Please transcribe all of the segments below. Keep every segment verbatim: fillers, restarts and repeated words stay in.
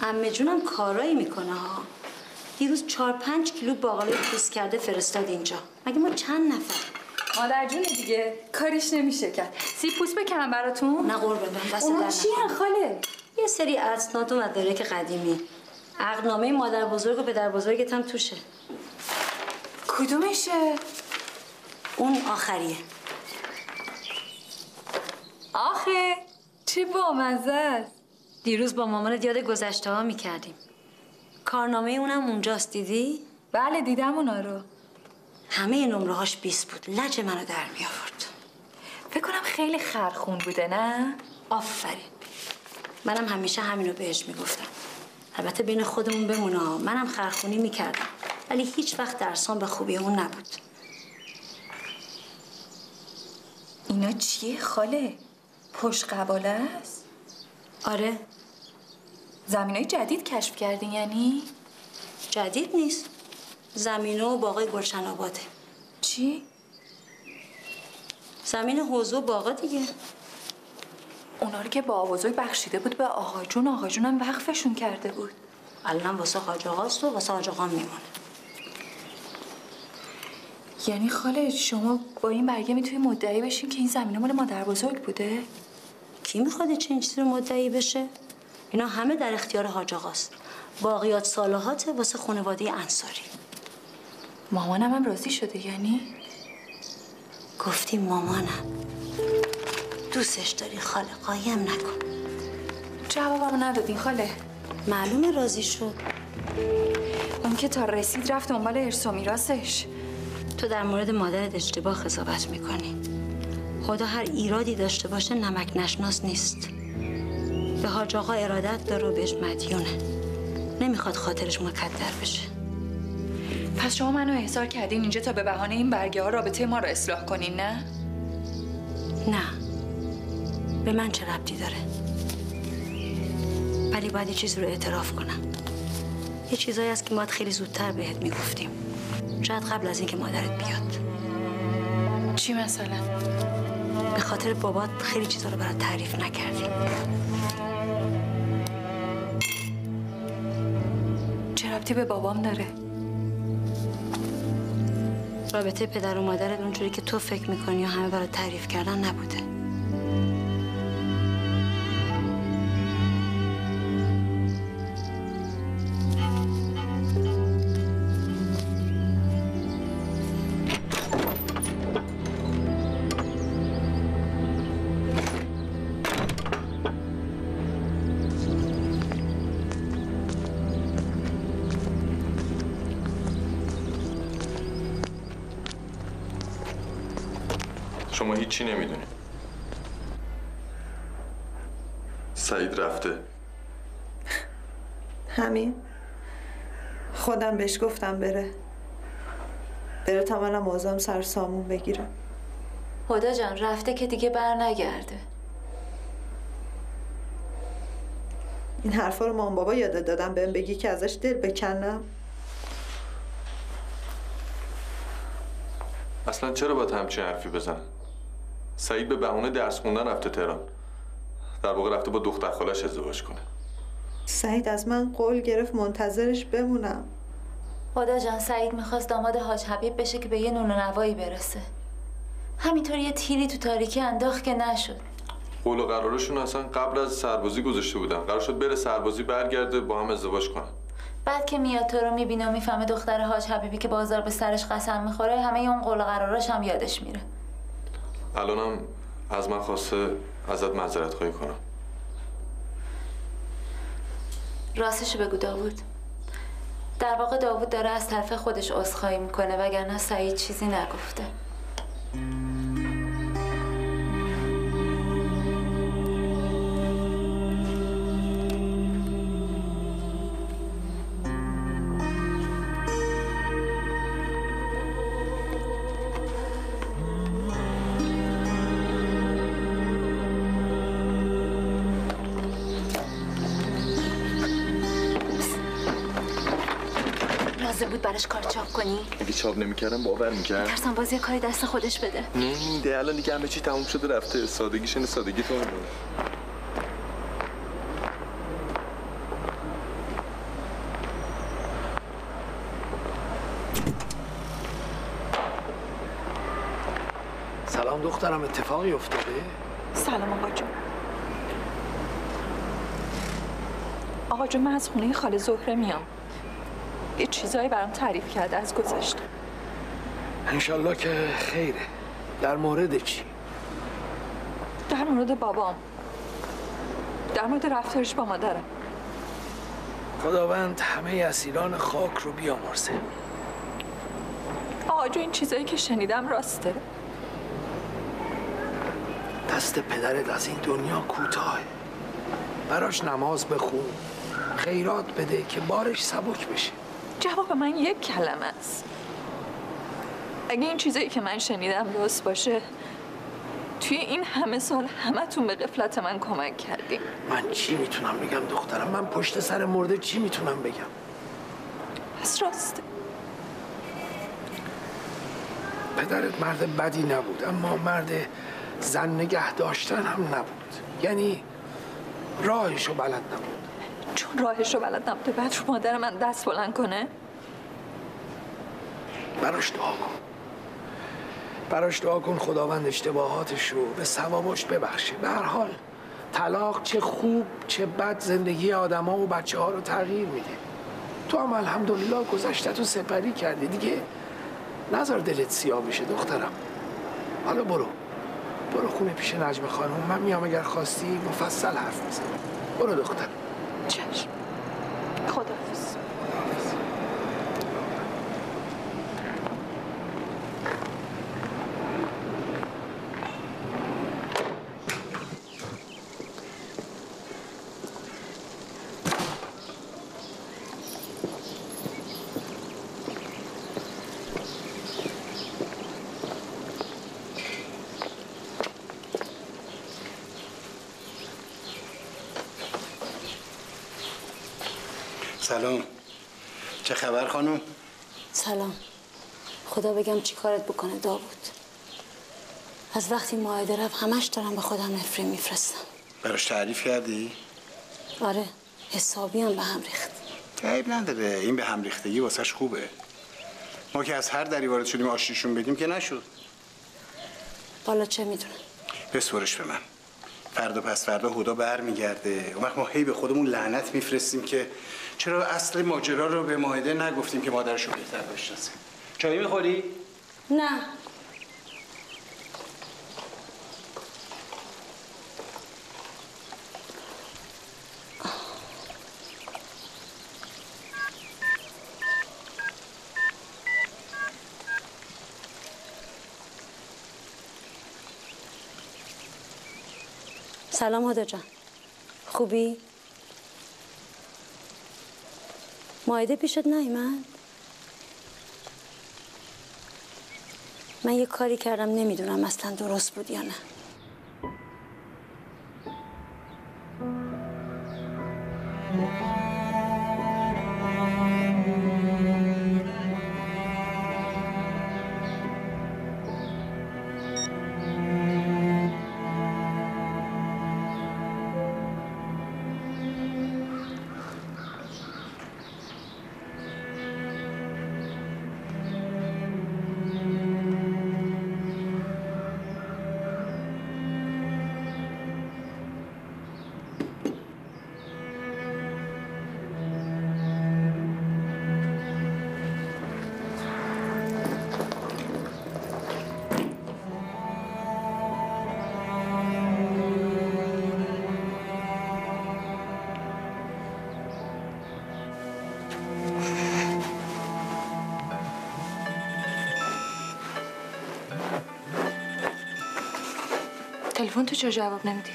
عمه جونم کارایی میکنه ها. دیروز چهار پنج کیلو باقالی پوست کرده فرستاد اینجا. مگه ما چند نفر؟ مادر جون دیگه کاریش نمیشه کرد. سیب پوست بکنم براتون؟ نه قربان دست در اون چیه خاله؟ یه سری اسناد و مدارک قدیمی. عقدنامه مادر بزرگ و پدر بزرگت هم توشه. کدومشه؟ اون آخریه. آخه چه بامزه است. دیروز با مامانت یاد گذشته ها میکردیم. کارنامه اونم اونجاست، دیدی؟ بله دیدم اونا رو. همه نمره هاش بیست بود. لج منو در می آورد. فکر کنم خیلی خرخون بوده نه؟ آفرین. منم همیشه همینو بهش میگفتم. البته بین خودمون بمونه، منم خرخونی میکردم ولی هیچ وقت درسام به خوبی اون نبود. اینا چیه خاله؟ پشت قباله است؟ آره. زمینای جدید کشف کردین یعنی؟ جدید نیست. زمینه و باغای گلشن آباده. چی؟ زمین حوض و باغا دیگه. اونا رو که با بزرگ بخشیده بود به آقا جون، آقا جونم وقفشون کرده بود. الان واسه حاج آقاست و واسه حاج آقا میمونه. یعنی خاله شما با این برگه میتونی مدعی بشین که این زمینه مال مادر بزرگ بوده؟ کی میخواد چنین چیزی رو مدعی بشه؟ اینا همه در اختیار حاج آقاست. باقیات صالحات واسه خانواده انصاری. مامانم هم راضی شده یعنی؟ گفتی مامانم. دوستش داری خاله، قایم نکن. جوابم ندادین خاله. معلومه راضی شد. اون که تا رسید رفت دنبال ارث و میراثش. تو در مورد مادرت اشتباه قضاوت میکنی. خدا هر ایرادی داشته باشه نمک نشناس نیست. به حاج آقا ارادت داره و بهش مدیونه. نمیخواد خاطرش مکدر بشه. پس شما منو احضار کردین اینجا تا به بهانه این برگه ها رابطه ما رو اصلاح کنین نه؟ نه. به من چه ربطی داره؟ ولی باید یه چیز رو اعتراف کنم. یه چیزایی هست که باید خیلی زودتر بهت میگفتیم. شاید قبل از اینکه مادرت بیاد. چی مثلا؟ به خاطر بابات خیلی چیزا رو برات تعریف نکردیم. چه ربطی به بابام داره؟ رابطه پدر و مادرت اونجوری که تو فکر میکنی و همه برات تعریف کردن نبوده. شما هیچی نمیدونی. سعید رفته. همین. خودم بهش گفتم بره. بره تا منم موضوعم سر سامون بگیرم. هدا جان رفته که دیگه بر نگرده. این حرفا رو مام بابا یادت دادم بهم بگی که ازش دل بکنم. اصلا چرا باید همچین حرفی بزنن؟ سعید به بهونه درس خوندن رفته تهران. در واقع رفته با دختر خالش ازدواج کنه. سعید از من قول گرفت منتظرش بمونم. هدا جان سعید میخواست داماد حاج حبیب بشه که به یه نون و نوایی برسه. همینطور یه تیری تو تاریکی انداخت که نشد. قول و قرارشون اصلا قبل از سربازی گذاشته بودن. قرار شد بره سربازی برگرده با هم ازدواج کنن. بعد که میاد تو رو میبینه و میفهمه دختر حاج حبیبی که بازار به سرش قسم میخوره، همه اون قول و قراراش هم یادش میره. الانم از من خواسته ازت معذرت خواهی کنم. راستشو بگو داوود. در واقع داوود داره از طرف خودش عذرخواهی میکنه وگرنه سعید چیزی نگفته. بود براش کار چاپ کنی؟ اگه چاپ نمی‌کردم باور می‌کرد. ترسم بازی کاری دست خودش بده. نمیده، الان دیگه همه چی تموم شده رفته. سادگیشون سادگی تو. سلام دخترم، اتفاقی افتاده؟ سلام آقا جون. آقا جون من از خونه خاله زهره میام. یه چیزایی برام تعریف کرده از گذشته. انشالله که خیره. در مورد چی؟ در مورد بابام. در مورد رفتارش با مادرم. خداوند همه اسیران خاک رو بیامرزه. آقا جون این چیزایی که شنیدم راسته. دست پدرت از این دنیا کوتاهه. براش نماز بخون، خیرات بده که بارش سبک بشه. جواب من یک کلمه است. اگه این چیزایی که من شنیدم راست باشه، توی این همه سال همتون به غفلت من کمک کردیم. من چی میتونم بگم دخترم؟ من پشت سر مرده چی میتونم بگم؟ پس راسته. پدرت مرد بدی نبود، اما مرد زن نگه داشتن هم نبود. یعنی راهشو بلد نبود. چون راهشو بلد نبوده بعد رو مادر من دست بلند کنه؟ براش دعا کن. براش دعا کن خداوند اشتباهاتش رو به ثوابش ببخشه. به هر حال طلاق چه خوب چه بد زندگی آدما و بچه ها رو تغییر میده. تو هم الحمدلله گذشته تو سپری کردی دیگه. نذار دلت سیاه بشه دخترم. حالا برو برو خونه پیش نجم خانم. من میام اگر خواستی مفصل حرف بزنم. برو دختر. چشم. خداحافظ. سلام. چه خبر خانم؟ سلام. خدا بگم چی کارت بکنه داوود. از وقتی مائده رفت همش دارم به خودم نفرین میفرستم. براش تعریف کردی؟ آره حسابی هم به هم ریخت. عیب نداره، این به هم ریختگی واسش خوبه. ما که از هر دری وارد شدیم آشتیشون بدیم که نشد. بالا چه میدونم. بسپرش به من. فردا پس فردا هدا برمیگرده. اون وقت ما هی به خودمون لعنت میفرستیم که چرا اصل ماجرا رو به مائده نگفتیم که مادرش رو بهتر بشناسه. چای میخوری؟ نه. سلام هدا جان. خوبی؟ مائده پیشت نیومد؟ من یه کاری کردم نمیدونم اصلا درست بود یا نه. تلفن تو چرا جواب نمیدی؟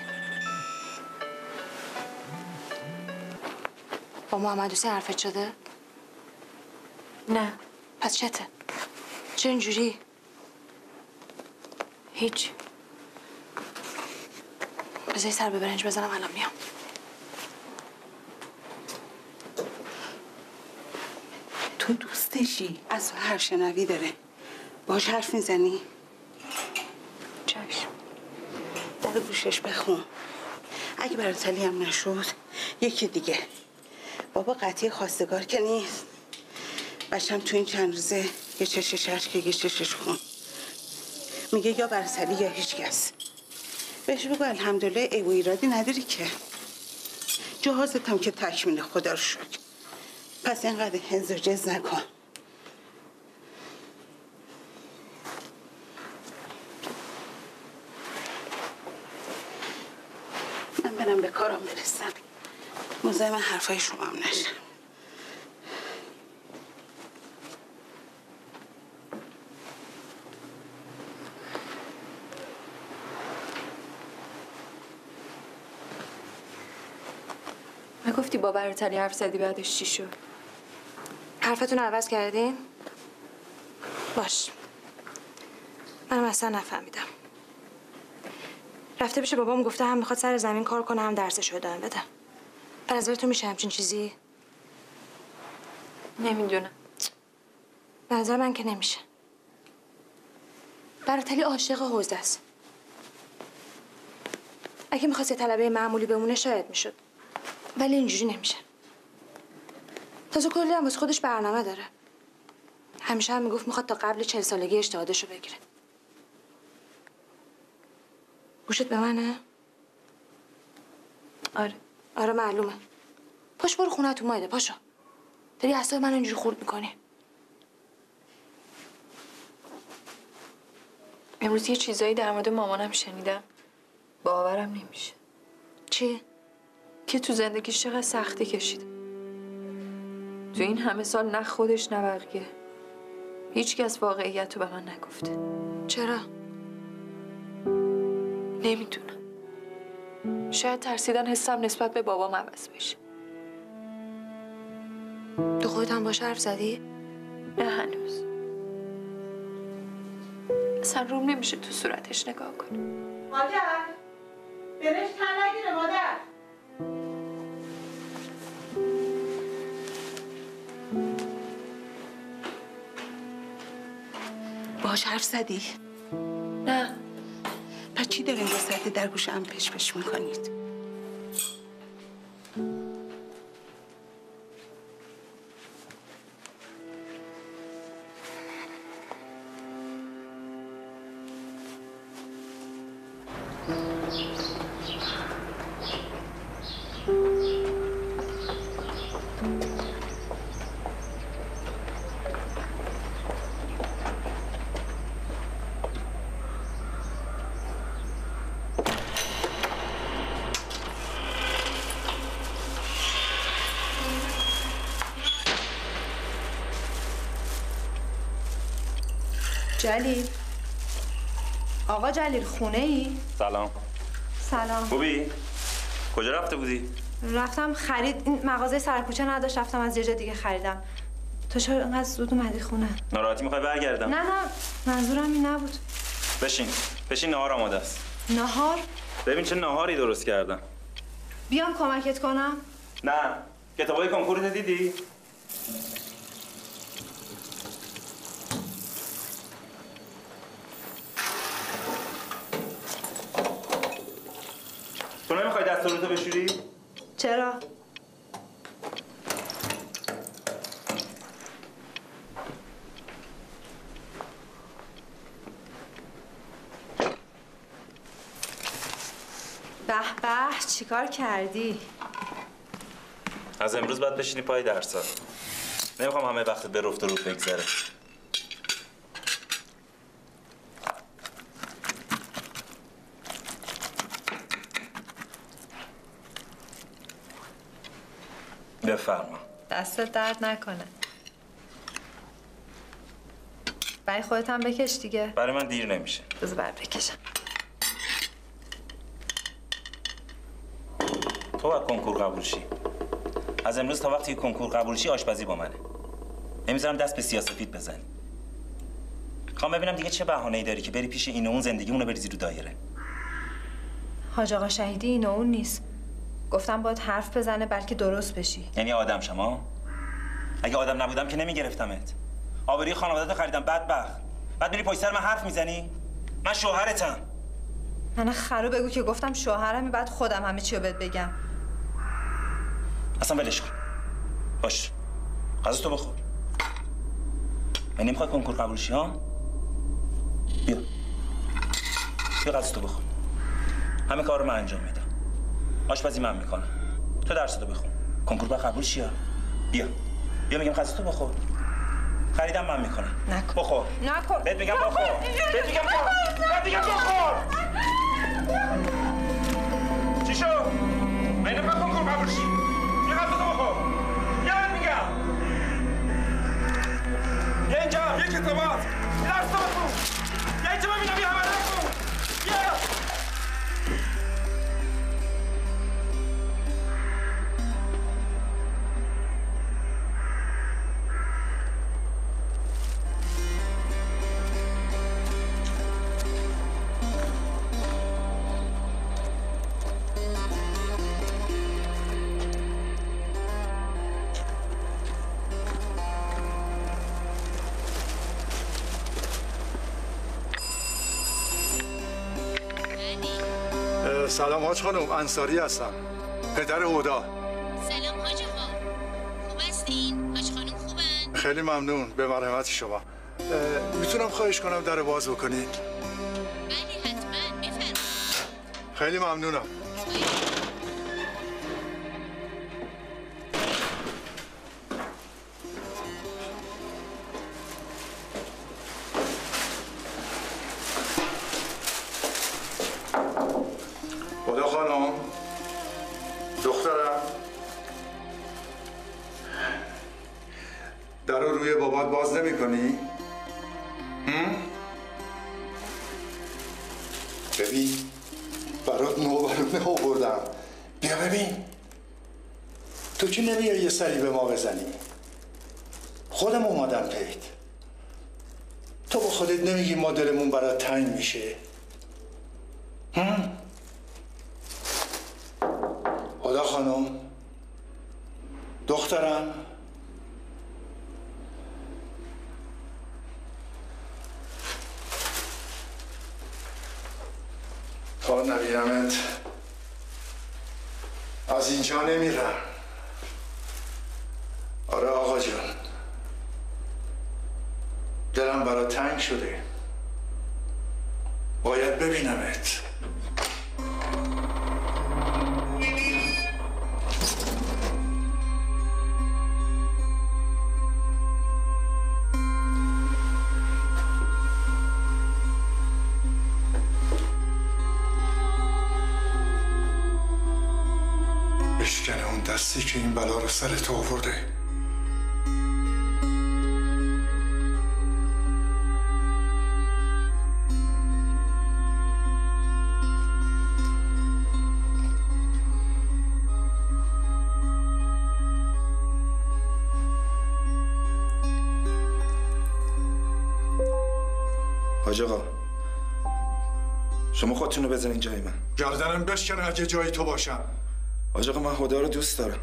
با محمد حسین حرفت شده؟ نه. پس چته؟ چرا اینجوری؟ هیچ. بذاری سر به برنج بزنم الان میام. تو دوستشی؟ از هر شنوی داره. باش حرف میزنی؟ چشم. در گوشش بخون. اگه براتلی هم نشد یکی دیگه. بابا قطعی خواستگار که نیست. بچم تو این چند روزه یه چشش هر که یه چشش خون. میگه یا برتری یا هیچ کس. بهش بگو الحمدلله عیب و ایرادی نداری که. جهازت هم که تکمیل، خدا رو شکر. پس اینقدر هنز و جز نکن. من برم به کارم برسم. مزاحم حرفای شما هم نشم. گفتی با برتری حرف زدی بعدش چی شد؟ حرفتون رو عوض کردین؟ باش. منم اصلا نفهمیدم. رفته پیش بابام گفته هم میخواد سر زمین کار کنه هم درسش رو ادامه بده. به نظرتون میشه همچین چیزی؟ نمیدونم. به نظر من که نمیشه. برتری عاشق حوزه است. اگه میخواست یه طلبه معمولی بمونه شاید میشد. ولی اینجوری نمیشه. تازه کلی هم واسه خودش برنامه داره. همیشه هم میگفت میخواد تا قبل چهل سالگی اجتهادشو بگیره. گوشت به منه؟ آره. آره معلومه. پاش برو خونه تو مایده پاشو. داری اعصاب من اینجوری خورد میکنی. امروز یه چیزایی در مورد مامانم شنیدم. باورم نمیشه. چی؟ که تو زندگیش چقدر سختی کشیده. تو این همه سال نه خودش نه بقیه هیچ کس واقعیت رو به من نگفته. چرا؟ نمیدونم. شاید ترسیدن حسم نسبت به بابام عوض بشه. تو خودت هم باش حرف زدی؟ نه هنوز. اصلا روم نمیشه تو صورتش نگاه کنم. مادر برش تن نگیره مادر. باهاش حرف زدی؟ نه. پس چی دارین دو ساعته در گوش هم پش پش میکنید؟ جلیل. آقا جلیل خونه ای؟ سلام. سلام. خوبی؟ کجا رفته بودی؟ رفتم خرید. این مغازه سرکوچه نداشت، رفتم از یه جا دیگه خریدم. تو چرا اینقدر زود اومدی خونه؟ ناراحتی میخوای برگردم؟ نه نه منظورم این نبود. بشین. بشین نهار آماده است. نهار؟ ببین چه نهاری درست کردم. بیام کمکت کنم؟ نه. کتابای کنکورت دیدی؟ تو نمیخوای دستورتو بشوری؟ چرا؟ به به چیکار کردی؟ از امروز باید بشینی پای درس‌ها. نمیخوام همه وقت به رفت و روت بگذره. بفرما. دستت درد نکنه. برای خودت هم بکش دیگه. برای من دیر نمیشه. بذار بر بکشم. تو باید کنکور قبول شی. از امروز تا وقتی کنکور قبول شی آشپزی با منه. نمیذارم دست به سیاه‌سفید بزنی. خوام ببینم دیگه چه بهانه‌ای داری که بری پیش این و اون زندگیمونو بریزی رو دایره. حاج آقا شهیدی این و اون نیست. گفتم باید حرف بزنه بلکه درست بشی. یعنی آدم شما؟ اگه آدم نبودم که نمیگرفتمت. آبروی خانواده‌تو خریدم بدبخت. بعد میری پشت سر من حرف میزنی؟ من شوهرتم. من خرو بگو که گفتم شوهرمی بعد خودم همه چی رو بهت بگم. اصلا ولش کن. باش. غذا تو بخور. من نمیخوای کنکور قبول شی ها؟ بیا. بیا غذا تو بخور. همه کار رو من انجام میدم. آشپزی من میکنم. تو درس تو بخون. کنکور با قبول شیا. بیا. بیا میگم غذا تو بخور. خریدم من میکنم. نکن. بخور. نکن. بهت میگم بخور. بهت میگم بخور. بهت میگم بخور. چی شو؟ من نمیخوام کنکور قبول شی. بیا غذا تو بخور. بیا بهت میگم. بیا اینجا. بیا کتابات. درس تو بخون. بیا اینجا ببینم بیا همه نکن. بیا. سلام حاج خانم، انصاری هستم، پدر هدا. سلام حاج آقا، خوب هستین؟ حاج خانم خوبن؟ خیلی ممنون، به مرحمت شما. میتونم خواهش کنم در باز بکنید؟ بله حتما، بفرمایید. خیلی ممنونم. خدا خانم، دخترم، در رو روی بابات باز نمی کنی؟ ببین برات نوبرونه آوردم، بیا ببین. تو که نمیای یه سری به ما بزنی؟ خودم اومدم پیت. تو با خودت نمیگی ما دلمون برات تنگ میشه؟ هم؟ خدا خانم، دخترم، تا نبینمت از اینجا نمیرم. آره آقا جان، دلم برا تنگ شده، باید ببینمت. بشکنه اون دستی که این بلا رو سر تو آورده. حاج آقا، شما خودتون رو بزنین جای من. گردنم بشکنه اگه جای تو باشم. حاج آقا، من هدا رو دوست دارم،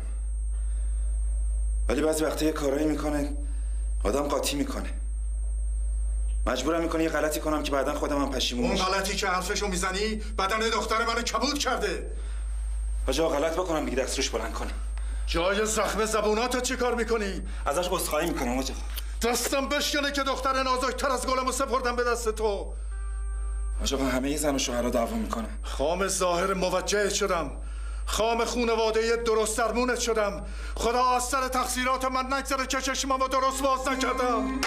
ولی بعضی وقتا یه کارایی میکنه آدم قاطی میکنه. مجبورم میکنه یه غلطی کنم که بعدا خودم هم پشیمون میشم. اون غلطی که حرفشو میزنی بدن دختر منو کبود کرده. حاج آقا، غلط بکنم دیگه دست روش بلند کنم. جای زخم زبوناتو چی کار میکنی؟ ازش عذرخواهی میکنم حاج آقا. دستم بشکنه که دختر نازکتر از گلمو سپردم به دست تو. حاج آقا، همه زن و شوهرها دعوا میکنن. خام ظاهر موجه شدم، خام خونواده درست درمونت شدم. خدا از سر تقصیرات من نگذره که چشممو درست باز نکردم.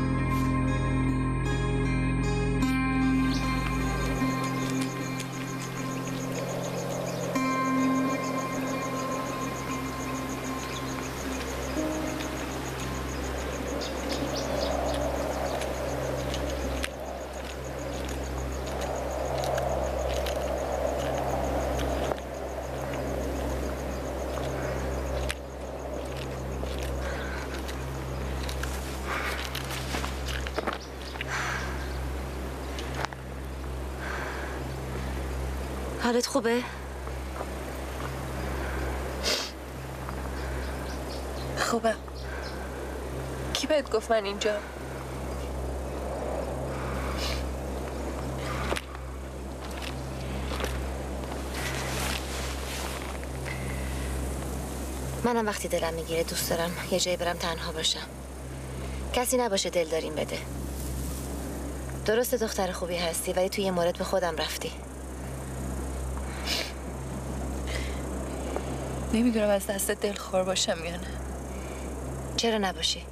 حالت خوبه؟ خوبم. کی بهت گفت من اینجا؟ منم وقتی دلم میگیره دوست دارم یه جایی برم تنها باشم، کسی نباشه دلداریم بده. درسته دختر خوبی هستی ولی توی یه مورد به خودم رفتی. نمیدونم از دست دلخور باشم یا نه. چرا نباشی؟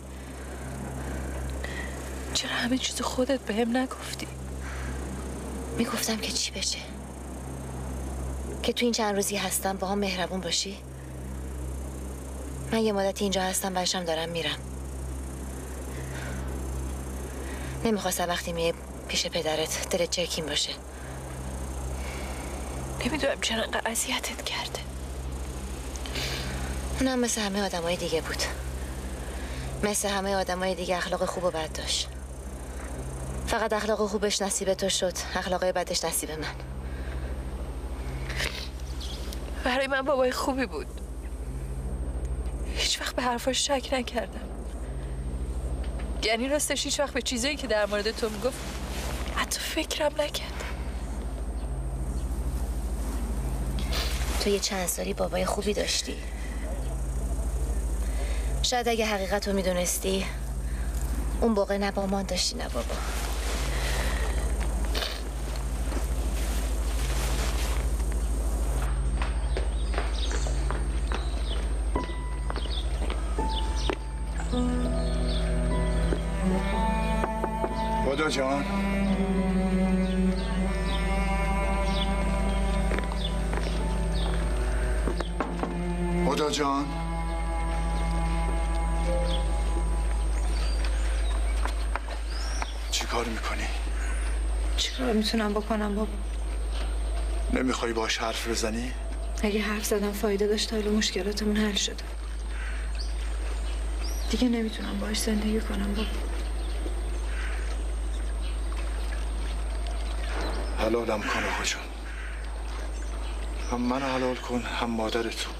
چرا همه چیز خودت بهم نگفتی؟ میگفتم که چی بشه؟ که تو این چند روزی هستم با هم مهربون باشی؟ من یه مدتی اینجا هستم بعدشم دارم میرم. نمیخواستم وقتی میای پیش پدرت دلت چرکین باشه. نمیدونم چرا انقدر اذیتت کرده. اونم مثل همه آدمای دیگه بود. مثل همه آدمای دیگه اخلاق خوب و بد داشت. فقط اخلاق خوبش نصیب تو شد، اخلاق بدش نصیب من. برای من بابای خوبی بود. هیچ وقت به حرفاش شک نکردم. یعنی راستش هیچ وقت به چیزایی که در مورد تو میگفت حتی فکرم نکردم. تو یه چند سالی بابای خوبی داشتی. شاید اگه حقیقت رو میدونستی اون موقع نه با مان داشتی نه بابا. هدی جان هدی جان چی کار میکنی؟ چی کار میتونم بکنم بابا؟ نمیخوای باش حرف بزنی؟ اگه حرف زدم فایده داشت حالا مشکلاتمون حل شده. دیگه نمیتونم باش زندگی کنم بابا. حلالم کن آقا جون. هم من حلال کن هم مادرتو.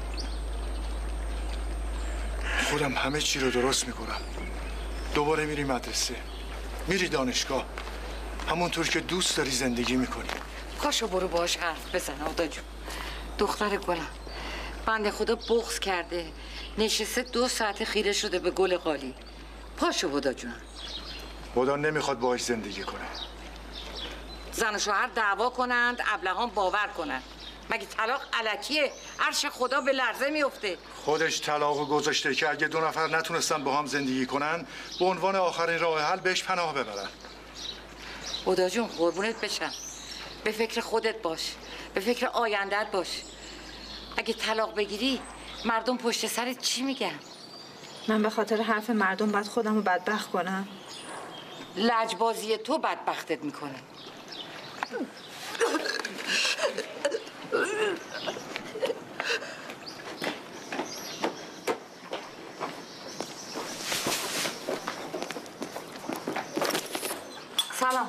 خودم همه چی رو درست میکنم. دوباره میری مدرسه، میری دانشگاه، همونطور که دوست داری زندگی میکنی. کاشو برو باهاش حرف بزن هدی جون. دختر گلم بنده خدا بغض کرده، نشسته دو ساعت خیره شده به گل قالی. پاشو هدی جون. خدا نمیخواد باهاش زندگی کنه. زن و شوهر دعوا کنند، ابلهان باور کنند. مگه طلاق الکیه؟ عرش خدا به لرزه میفته. خودش طلاق گذاشته که اگه دو نفر نتونستن با هم زندگی کنن به عنوان آخرین راه حل بهش پناه ببرن. هدی جون قربونت بشم. به فکر خودت باش، به فکر آیندت باش. اگه طلاق بگیری مردم پشت سرت چی میگن؟ من به خاطر حرف مردم باید خودم رو بدبخت کنم؟ لجبازی تو بدبختت میکنه. سلام.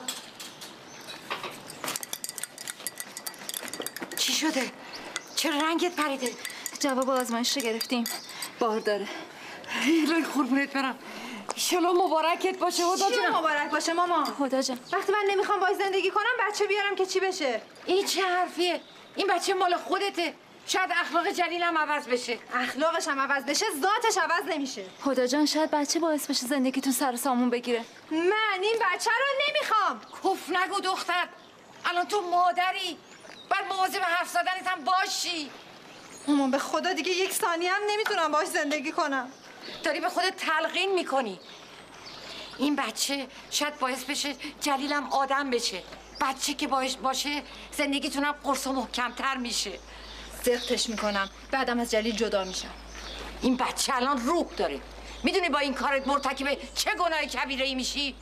چی شده؟ چرا رنگت پریده؟ جواب آزمایش رو گرفتیم. بار داره. الهی قربونت برم. ایشالا مبارکت باشه هدی جون. چی مبارک باشه ماما؟ هدی جان وقتی من نمیخوام باهاش زندگی کنم بچه بیارم که چی بشه؟ این چه حرفیه؟ این بچه مال خودته. شاید اخلاق جلیل هم عوض بشه. اخلاقش هم عوض بشه ذاتش عوض نمیشه. هدی جان شاید بچه باعث بشه زندگیتون سر و سامون بگیره. من این بچه رو نمیخوام. کف نگو دختر. الان تو مادری. بعد مواظب حرف زدنت هم باشی. مامان به خدا دیگه یک ثانیه هم نمیتونم باهاش زندگی کنم. داری به خودت تلقین میکنی. این بچه شاید باعث بشه جلیلم آدم بشه. بچه که باش باشه زندگیتونم قرص و محکمتر میشه. زختش میکنم بعدم از جلیل جدا میشم. این بچه الان روح داره. میدونی با این کارت مرتکب چه گناه کبیره ای میشی؟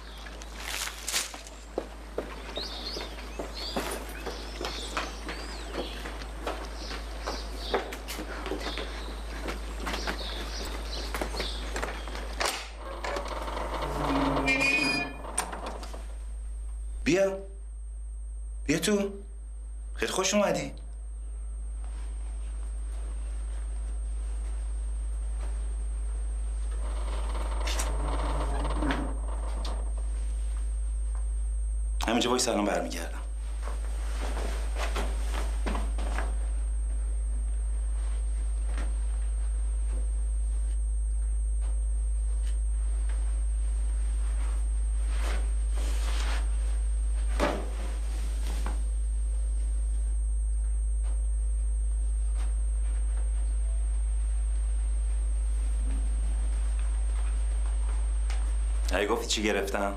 بیا بیا تو. خیلی خوش اومدی. همینجا وای سلام برمیگردم. اگه گفتی چی گرفتم؟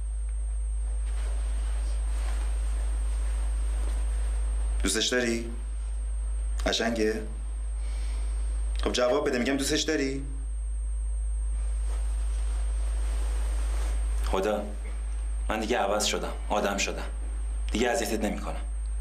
دوستش داری؟ قشنگه؟ خب جواب بده، میگم دوستش داری؟ خدا من دیگه عوض شدم، آدم شدم، دیگه اذیتت نمیکنم.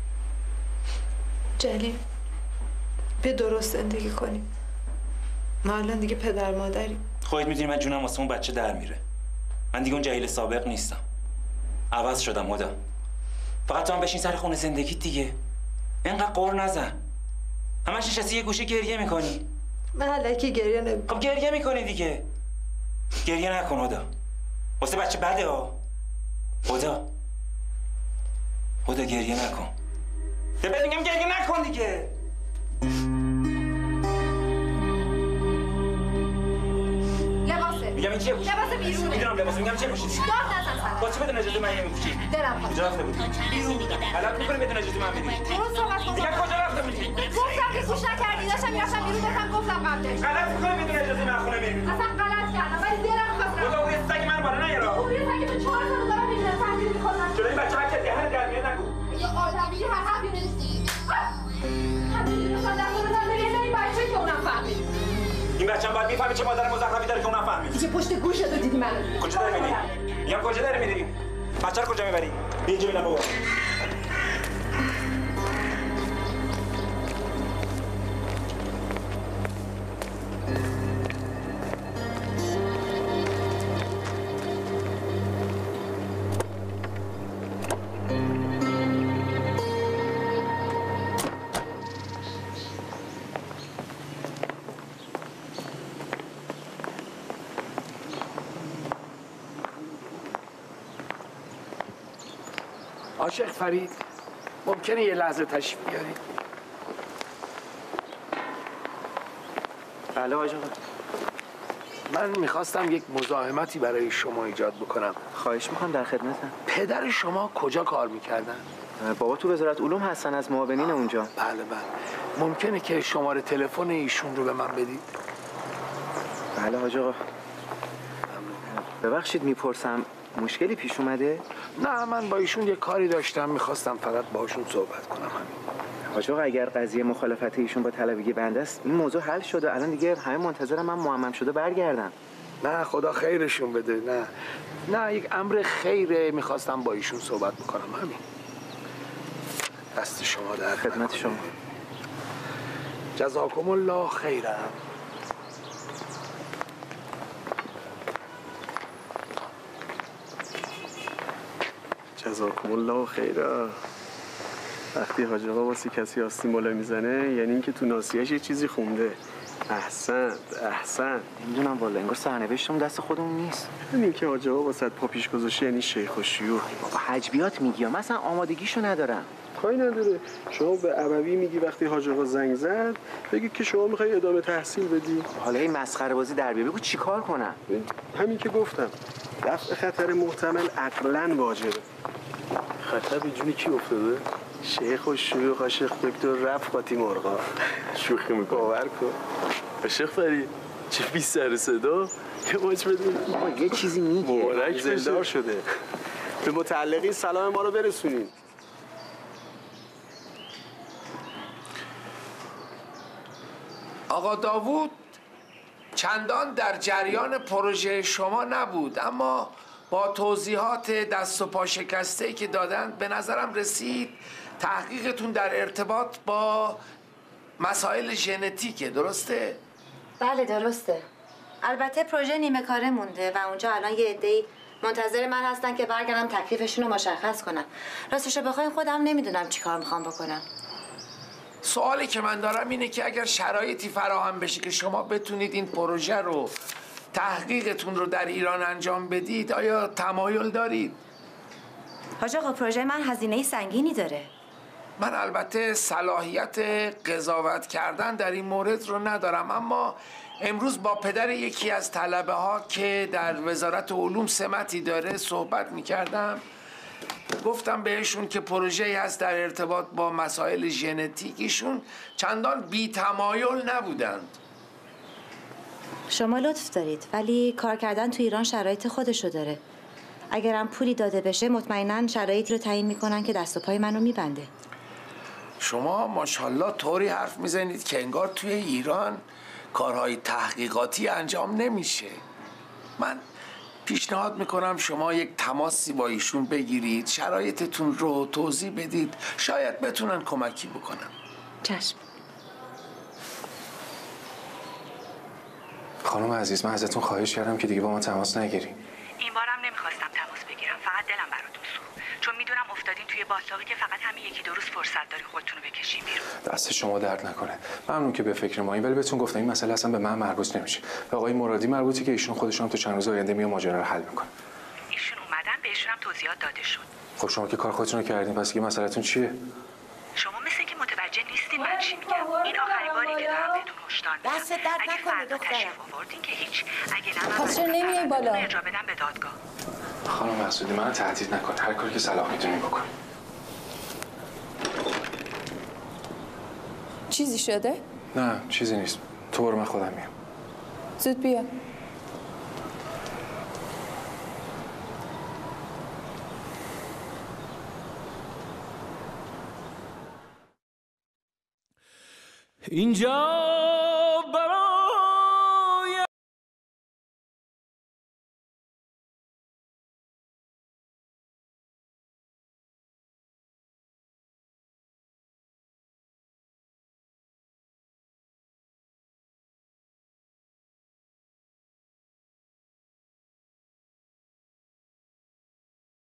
جلیل بیا درست زندگی کنیم. ما الان دیگه پدر مادریم. خودت میدونی من جونم واسه اون بچه در میره. من دیگه اون جهیل سابق نیستم. عوض شدم خدا. فقط تو هم بشین سر خونه زندگی دیگه. اینقدر قور نزن. همش نشستی یه گوشه گریه میکنی. من الکی گریه نمیکنم. خب گریه میکنی دیگه. گریه نکن خدا. واسه بچه بده ها. خدا. خدا گریه نکن. یه بهت میگم گریه نکن دیگه. لباسه. میگم این چیه پوشی؟ لباس بیرونه. میدونم لباس میگم چیه پوشیدی؟ داد نزن سر. با چی بدون اجازه من یه میپوشی؟ دلم خواست. کجا رفته بودی؟ بیرون. حالا میکنی بدون اجازه من بری؟ درست صحبت کن. میگم کجا رفته بودی؟ گفتم که گوش نکردی. داشتم میرفتم بیرون گفتم گفتم قبلش. غلط میکنی بدون اجازه من خونه میری. اصلا غلط کردم ولی دلم خواست. خدا اون سگ من بالا نیارا. اون یه سگی به چهار سال دارم میبینم تحقیر میکنم. جلوی بچه هر کسی هر درمیه نگو. یه آدمی هر حقی نیستی. همینجوری مثلا در مورد من بگه این بچه که اونم فهمید. این بچه‌م باید میفهمه چه مادر مزخرفی داره که اونم فهمید. دیگه پشت گوشت رو دیدی منو. کجا داری میری؟ میگم کجا داری میری؟ بچه رو کجا میبری؟ بیا اینجا ببینم بابا. عاشق فرید ممکنه یه لحظه تشریف بیارید؟ بله آقا. من میخواستم یک مزاحمتی برای شما ایجاد بکنم. خواهش میکنم، در خدمتم. پدر شما کجا کار میکردن؟ بابا تو وزارت علوم هستن، از معاونین اونجا. بله بله. ممکنه که شماره تلفن ایشون رو به من بدید؟ بله حاج آقا. ببخشید میپرسم مشکلی پیش اومده؟ نه من با ایشون یه کاری داشتم، میخواستم فقط باهاشون صحبت کنم همین. حاج آقا اگر قضیه مخالفت ایشون با طلبگی بنده است این موضوع حل شده، الان دیگه همه منتظرم من معمم شده برگردم. نه خدا خیرشون بده. نه نه یک امر خیره، میخواستم با ایشون صحبت بکنم همین. دست شما در خدمت شما. جزاکم الله خیرا. جزاکم الله خیرا. وقتی حاج آقا واسه کسی آستین میزنه یعنی اینکه تو ناسیه‌اش یه چیزی خونده. احسنت احسنت. نمیدونم والا، انگار سرنوشتم دست خودمون نیست. همین که حاج آقا واسه پا پیش گذاشته یعنی شیخ و شیوخ. بابا حجبیات میگی، مثلا آمادگیشو ندارم. کاری نداره، شما به ابوی میگی وقتی حاج آقا زنگ زد بگی که شما میخوای ادامه تحصیل بدی. حالا این مسخره بازی در بیاد، بگو چیکار کنم؟ همین که گفتم دفع خطر محتمل عقلاً واجبه. خطر به جون کی افتاده؟ شیخ و شیوخ عاشق دکتر رفت قاطی مرغا. شوخی میکنه. باور کن. عاشق فرید چه بی سر صدا. یه ماچ بدون یه چیزی میگه. مبارک زلدار شده. به متعلقین سلام ما رو برسونین. آقا داوود چندان در جریان پروژه شما نبود، اما با توضیحات دست و پا شکسته‌ای که دادن به نظرم رسید تحقیقتون در ارتباط با مسائل ژنتیکه. درسته؟ بله درسته. البته پروژه نیمه کاره مونده و اونجا الان یه عده‌ای منتظر من هستن که برگردم تکلیفشون رو مشخص کنم. راستش رو بخواین خودم نمیدونم چی کار میخوام بکنم. سوالی که من دارم اینه که اگر شرایطی فراهم بشه که شما بتونید این پروژه رو تحقیقتون رو در ایران انجام بدید، آیا تمایل دارید؟ حاج آقا پروژه من هزینه سنگینی داره. من البته صلاحیت قضاوت کردن در این مورد رو ندارم، اما امروز با پدر یکی از طلبه ها که در وزارت علوم سمتی داره صحبت میکردم. گفتم بهشون که پروژه‌ای هست در ارتباط با مسائل ژنتیکیشون چندان بی تمایل نبودند. شما لطف دارید ولی کار کردن تو ایران شرایط خودشو داره. اگرم پولی داده بشه مطمئناً شرایط رو تعیین میکنن که دست و پای منو میبنده. شما ماشاءالله طوری حرف میزنید که انگار توی ایران کارهای تحقیقاتی انجام نمیشه. من پیشنهاد میکنم شما یک تماسی با ایشون بگیرید، شرایطتون رو توضیح بدید، شاید بتونن کمکی بکنن. چشم. خانم عزیز، من ازتون خواهش کردم که دیگه با ما تماس نگیریم. این بارم نمیخواستم تماس بگیرم، فقط دلم براتون سوخت، چون میدونم افتادین توی باطلاقی که فقط همین یکی دو روز فرصت داری خودتون رو بکشین بیرون. دست شما درد نکنه. ممنون که به فکر ما این، ولی بهتون گفتم این مسئله اصلا به من مربوط نمیشه. به آقای مرادی مربوطه که ایشون خودشون تو چند روز آینده میاد ماجرا رو حل میکنه. ایشون اومدن، بهشون هم توضیحات داده شد. خب شما که کار خودتون رو کردین، پس دیگه مسئلهتون چیه؟ شما مثل که متوجه نیستین من چی میگم. این آخرین باری که دارم بهتون هشدار میدم. دست درد نکنه دخترم. تشریف آوردین که هیچ. اگه نه پس چرا نمیای بالا؟ ارجاع بدم به دادگاه. خانم مسعودی منو تهدید نکن، هر کاری که صلاح میدونی بکن. چیزی شده؟ نه چیزی نیست، تو برو من خودم میام. زود بیا. اینجا